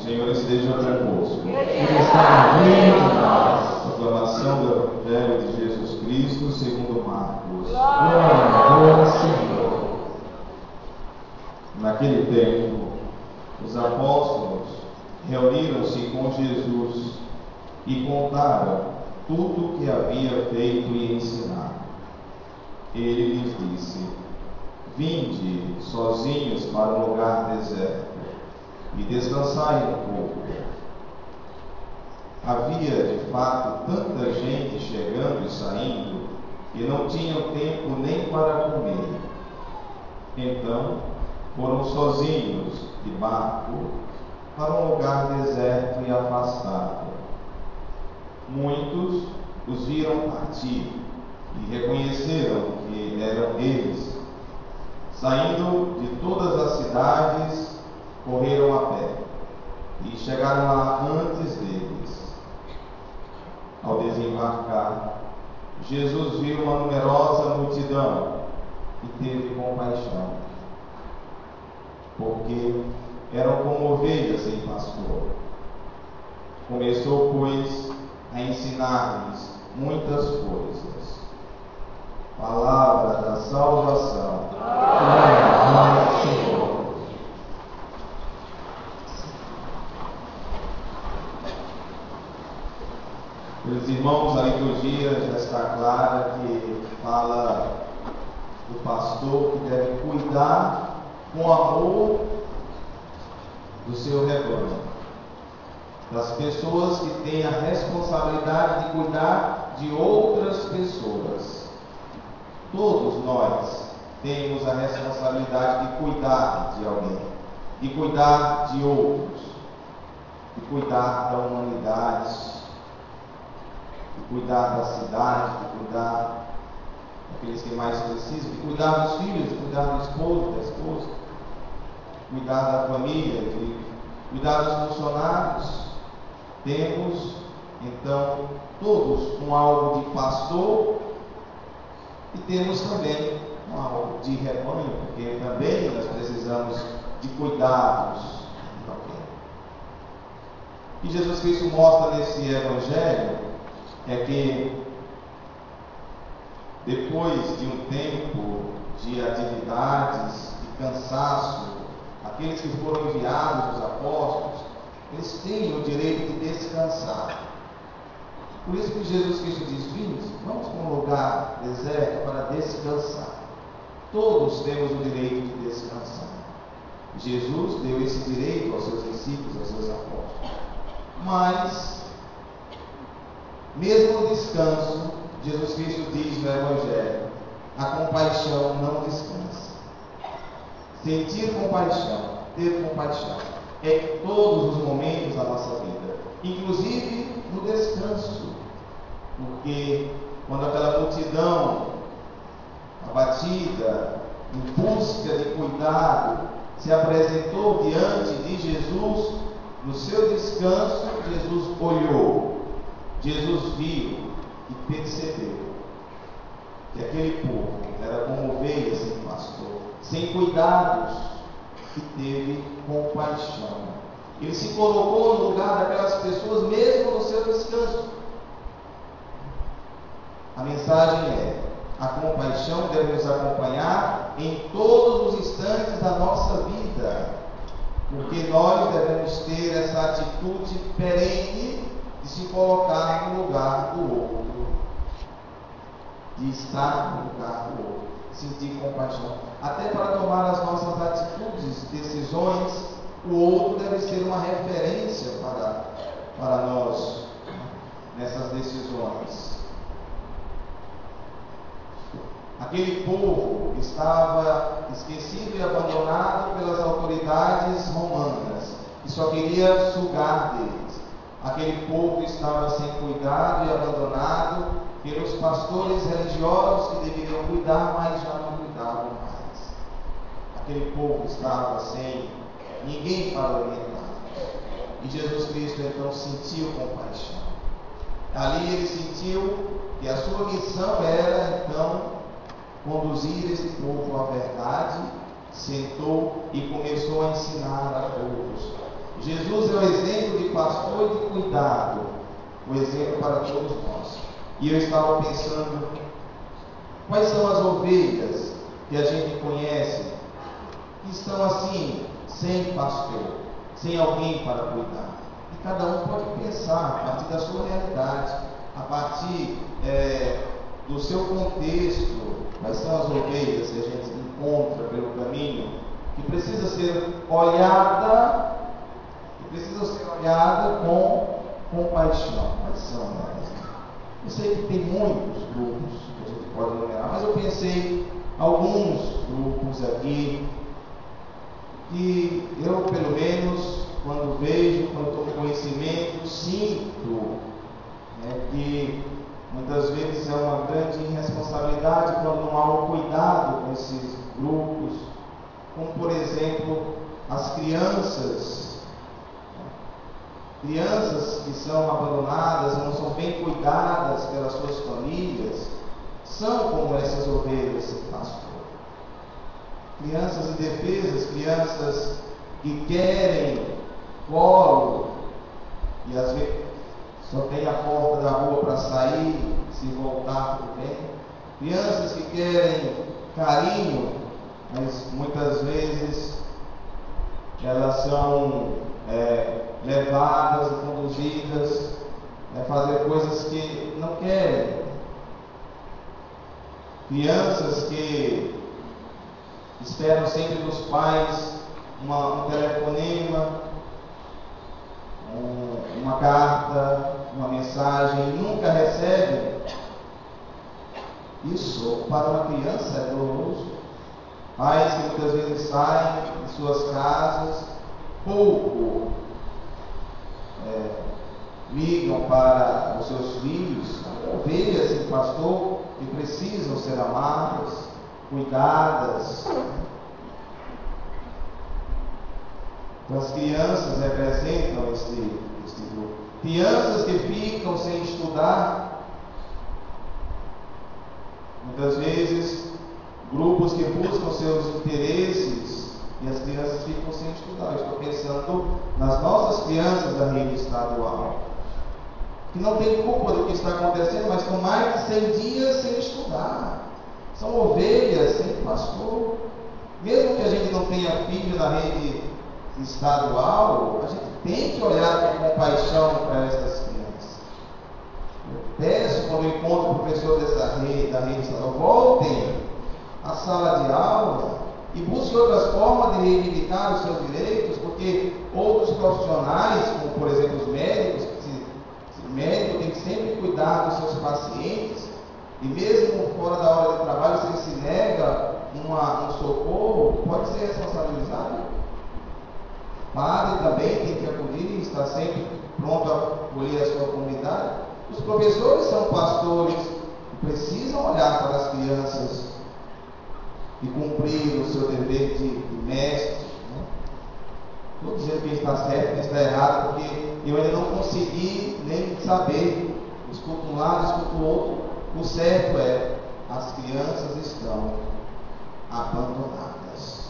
Senhor esteja convosco. Ele está no meio de nós. Proclamação do Evangelho de Jesus Cristo segundo Marcos. Glória ao Senhor. Naquele tempo, os apóstolos reuniram-se com Jesus e contaram tudo o que havia feito e ensinado. Ele lhes disse: Vinde sozinhos para um lugar deserto e descansai um pouco. Havia de fato tanta gente chegando e saindo que não tinham tempo nem para comer. Então foram sozinhos de barco para um lugar deserto e afastado. Muitos os viram partir e reconheceram que eram eles. Saindo de todas as cidades, correram a pé e chegaram lá antes deles. Ao desembarcar, Jesus viu uma numerosa multidão e teve compaixão, porque eram como ovelhas sem pastor. Começou, pois, a ensinar-lhes muitas coisas. Palavra da salvação. Glória ao Senhor. Meus irmãos, a liturgia já está clara que fala do pastor que deve cuidar com amor do seu rebanho, das pessoas que têm a responsabilidade de cuidar de outras pessoas. Todos nós temos a responsabilidade de cuidar de alguém, de cuidar de outros, de cuidar da humanidade, de cuidar da cidade, de cuidar daqueles que mais precisam, de cuidar dos filhos, de cuidar do esposo, da esposa, de cuidar da família, de cuidar dos funcionários. Temos, então, todos um algo de pastor e temos também um algo de rebanho, porque também nós precisamos de cuidados de alguém. O que Jesus Cristo mostra nesse Evangelho é que depois de um tempo de atividades, de cansaço, aqueles que foram enviados, os apóstolos, eles têm o direito de descansar. Por isso que Jesus Cristo diz: Vinde, vamos para um lugar deserto para descansar. Todos temos o direito de descansar. Jesus deu esse direito aos seus discípulos, aos seus apóstolos. Mas, mesmo no descanso, Jesus Cristo diz no Evangelho: a compaixão não descansa. Sentir compaixão, ter compaixão, é em todos os momentos da nossa vida, inclusive no descanso, porque quando aquela multidão abatida, em busca de cuidado, se apresentou diante de Jesus, no seu descanso, Jesus olhou, Jesus viu e percebeu que aquele povo era como ovelhas sem pastor, sem cuidados, e teve compaixão. Ele se colocou no lugar daquelas pessoas, mesmo no seu descanso. A mensagem é: a compaixão deve nos acompanhar em todos os instantes da nossa vida, porque nós devemos ter essa atitude perene de se colocar no lugar do outro, de estar no lugar do outro, sentir compaixão, até para tomar as nossas atitudes, decisões. O outro deve ser uma referência para nós nessas decisões. Aquele povo estava esquecido e abandonado pelas autoridades romanas, que só queria sugar deles. Aquele povo estava sem cuidado e abandonado pelos pastores religiosos que deveriam cuidar, mas já não cuidavam mais. Aquele povo estava sem ninguém para orientar. E Jesus Cristo então sentiu compaixão. Ali ele sentiu que a sua missão era então conduzir esse povo à verdade, sentou e começou a ensinar a todos. Jesus seu exemplo de pastor e de cuidado, o exemplo para todos nós. E eu estava pensando, quais são as ovelhas que a gente conhece, que estão assim, sem pastor, sem alguém para cuidar? E cada um pode pensar a partir da sua realidade, a partir do seu contexto, quais são as ovelhas que a gente encontra pelo caminho, que precisa ser olhada, com compaixão. Quais são elas? Eu sei que tem muitos grupos que a gente pode numerar, mas eu pensei alguns grupos aqui que eu, pelo menos, quando vejo, quando estou com conhecimento, sinto que muitas vezes é uma grande irresponsabilidade quando não há um cuidado com esses grupos, como por exemplo as crianças que são abandonadas, não são bem cuidadas pelas suas famílias, são como essas ovelhas sem pastor. Crianças indefesas, crianças que querem colo e às vezes só tem a porta da rua para sair, se voltar tudo bem. Crianças que querem carinho, mas muitas vezes elas são levadas e conduzidas a fazer coisas que não querem. Crianças que esperam sempre dos pais um telefonema, uma carta, uma mensagem, e nunca recebem. Isso para uma criança é doloroso. Pais que muitas vezes saem de suas casas, pouco ligam para os seus filhos, ovelhas sem pastor, que precisam ser amadas, cuidadas. Então, as crianças representam este grupo. Crianças que ficam sem estudar, muitas vezes grupos que buscam seus interesses e as crianças ficam sem estudar. Eu estou pensando nas nossas crianças da rede estadual, que não tem culpa do que está acontecendo, mas estão mais de 100 dias sem estudar. São ovelhas sem pastor. Mesmo que a gente não tenha filho na rede estadual, a gente tem que olhar com compaixão para essas crianças. Eu peço, quando eu encontro o professor da rede estadual, voltem à sala de aula e busquem outras formas de reivindicar os seus direitos, porque outros profissionais, como por exemplo os médicos, o médico tem que sempre cuidar dos seus pacientes, e mesmo fora da hora de trabalho, se ele se nega um socorro, pode ser responsabilizado. O padre também tem que acudir, está sempre pronto a acolher a sua comunidade. Os professores são pastores que precisam olhar para as crianças e cumprir o seu dever de mestre. Estou dizendo que está certo, que está errado, porque eu ainda não consegui nem saber. Escuto um lado, escuto o outro. O certo é, as crianças estão abandonadas.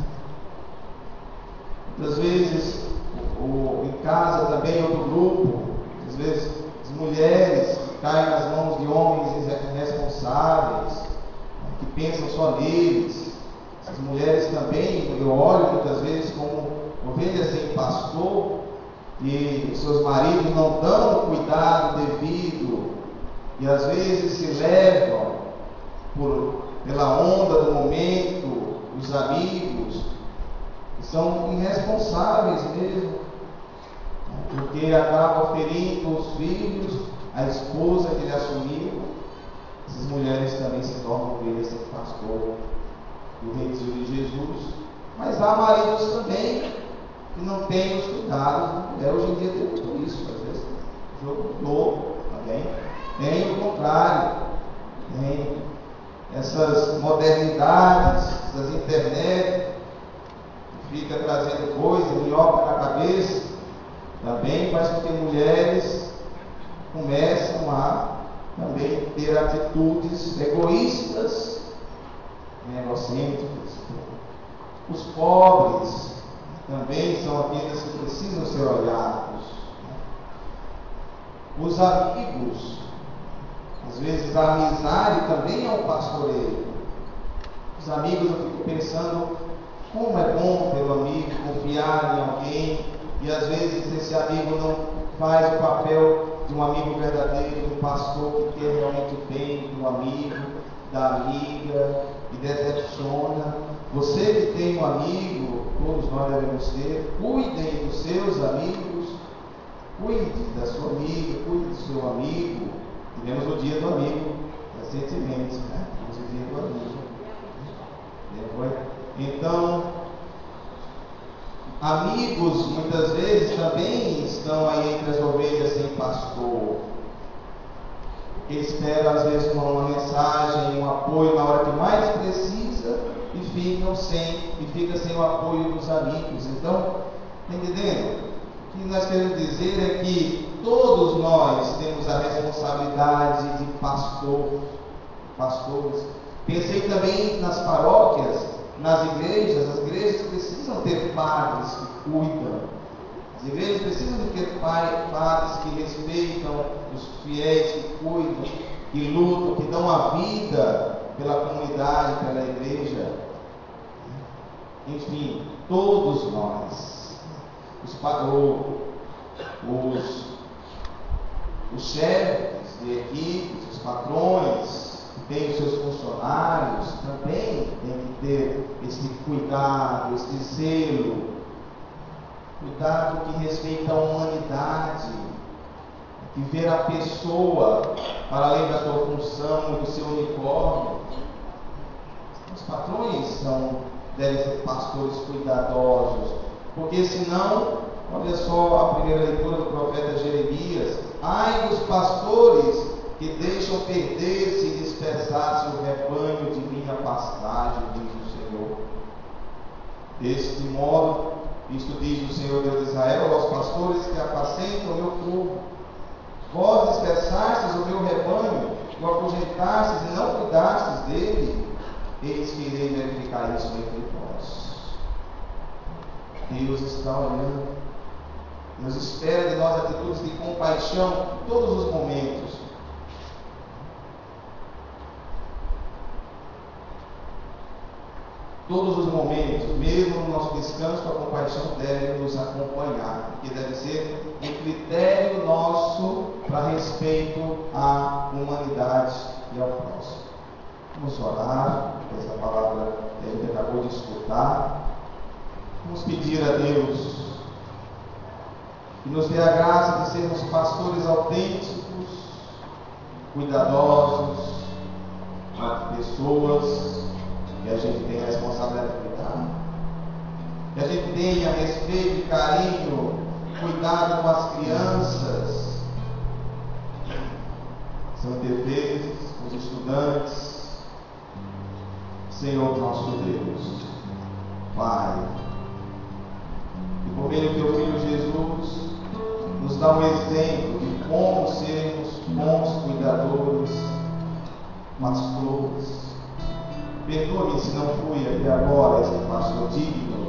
Muitas vezes, em casa também, outro grupo, às vezes as mulheres que caem nas mãos de homens irresponsáveis, que pensam só neles. Essas mulheres também, eu olho muitas vezes como ovelhas sem pastor, e seus maridos não dão o cuidado devido, e às vezes se levam pela onda do momento, os amigos, que são irresponsáveis mesmo, porque acabam ferindo os filhos, a esposa que ele assumiu. Essas mulheres também se tornam ovelhas sem pastor do reino de Jesus. Mas há maridos também que não têm os cuidados. Hoje em dia tem muito isso, às vezes o jogo mudou também. Tem o contrário, tem essas modernidades, essas internet, que fica trazendo coisas, minhoca na cabeça, também faz com que mulheres começam a também ter atitudes egoístas, egocêntricas. Os pobres, também são aqueles que precisam ser olhados. Os amigos, às vezes a amizade também é um pastoreio. Os amigos, eu fico pensando como é bom ter um amigo, confiar em alguém, e às vezes esse amigo não faz o papel de um amigo verdadeiro, de um pastor que quer realmente o bem do amigo, da amiga, e decepciona. Você que tem um amigo, todos nós devemos ter, cuidem dos seus amigos, cuide da sua amiga, cuide do seu amigo. Tivemos o dia do amigo recentemente, né? Tivemos o dia do amigo. Então, amigos muitas vezes também estão aí entre as ovelhas sem pastor. Esperam às vezes uma mensagem, um apoio na hora que mais precisa e fica sem o apoio dos amigos. Então, entendendo? O que nós queremos dizer é que todos nós temos a responsabilidade de pastores. Pensei também nas paróquias, nas igrejas. As igrejas precisam ter padres que cuidam. As igrejas precisam de ter padres que respeitam os fiéis, que cuidam, que lutam, que dão a vida pela comunidade, pela igreja. Enfim, todos nós. Os chefes de equipes, os patrões, tem os seus funcionários, também tem que ter esse cuidado, esse zelo, cuidado que respeita a humanidade, que ver a pessoa para além da sua função e do seu uniforme. Os patrões devem ser pastores cuidadosos, porque senão, olha só a primeira leitura do profeta Jeremias: ai dos pastores que deixam perder-se e dispersar-se o rebanho de minha pastagem, diz o Senhor. Deste modo, isto diz o Senhor Deus de Israel aos pastores que apacentam o meu povo: vós dispersastes o meu rebanho, o afugentastes e não cuidastes dele, eis que irei verificar isso entre vós. Deus está olhando. Deus espera de nós atitudes de compaixão em todos os momentos. Todos os momentos, mesmo no nosso descanso, a compaixão deve nos acompanhar, porque deve ser um critério nosso para respeito à humanidade e ao próximo. Vamos orar, essa palavra que a gente acabou de escutar. Vamos pedir a Deus que nos dê a graça de sermos pastores autênticos, cuidadosos, de pessoas que a gente tem a responsabilidade de cuidar, que a gente tenha respeito, carinho, cuidado com as crianças, são deveres, os estudantes. Senhor nosso Deus, Pai, e por meio do teu Filho Jesus, nos dá um exemplo de como sermos bons cuidadores, pastores. Perdoe-me se não fui até agora esse pastor digno,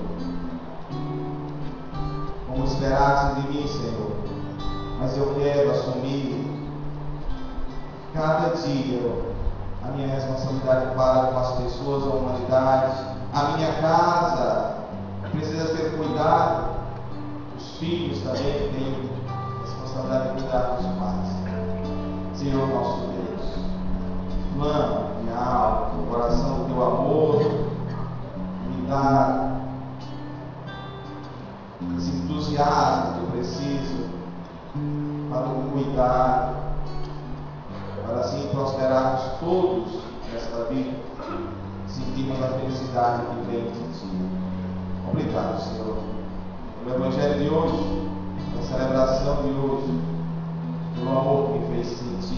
como esperaste de mim, Senhor, mas eu quero assumir cada dia a minha responsabilidade para com as pessoas, a humanidade. A minha casa precisa ser cuidada, os filhos também têm responsabilidade de cuidar dos pais. Senhor nosso Deus, clama minha alma, o coração do teu amor, me dá esse entusiasmo que eu preciso para o cuidar, para assim prosperarmos todos nesta vida, sentirmos a felicidade que vem de ti. Obrigado, Senhor, pelo Evangelho de hoje, pela celebração de hoje, pelo amor que me fez sentir